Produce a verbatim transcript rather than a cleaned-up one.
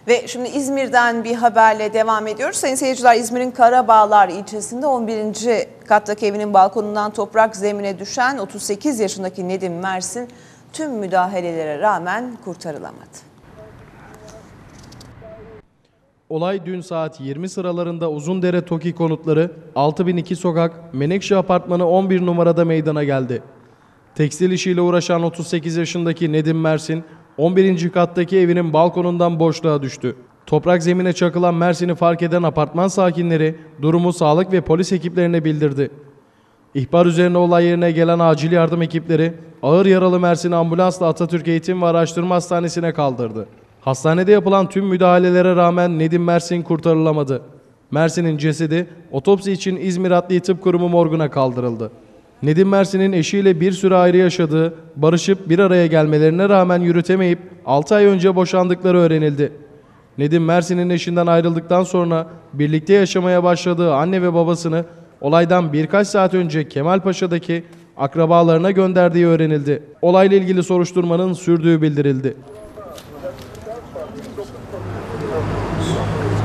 Ve şimdi İzmir'den bir haberle devam ediyoruz. Sayın seyirciler, İzmir'in Karabağlar ilçesinde on birinci kattaki evinin balkonundan toprak zemine düşen otuz sekiz yaşındaki Nedim Mersin tüm müdahalelere rağmen kurtarılamadı. Olay dün saat yirmi sıralarında Uzundere TOKİ konutları altı bin iki sokak Menekşe Apartmanı on bir numarada meydana geldi. Tekstil işiyle uğraşan otuz sekiz yaşındaki Nedim Mersin on birinci kattaki evinin balkonundan boşluğa düştü. Toprak zemine çakılan Mersin'i fark eden apartman sakinleri durumu sağlık ve polis ekiplerine bildirdi. İhbar üzerine olay yerine gelen acil yardım ekipleri ağır yaralı Mersin'i ambulansla Atatürk Eğitim ve Araştırma Hastanesi'ne kaldırdı. Hastanede yapılan tüm müdahalelere rağmen Nedim Mersin kurtarılamadı. Mersin'in cesedi otopsi için İzmir Adli Tıp Kurumu morguna kaldırıldı. Nedim Mersin'in eşiyle bir süre ayrı yaşadığı, barışıp bir araya gelmelerine rağmen yürütemeyip altı ay önce boşandıkları öğrenildi. Nedim Mersin'in eşinden ayrıldıktan sonra birlikte yaşamaya başladığı anne ve babasını olaydan birkaç saat önce Kemalpaşa'daki akrabalarına gönderdiği öğrenildi. Olayla ilgili soruşturmanın sürdüğü bildirildi.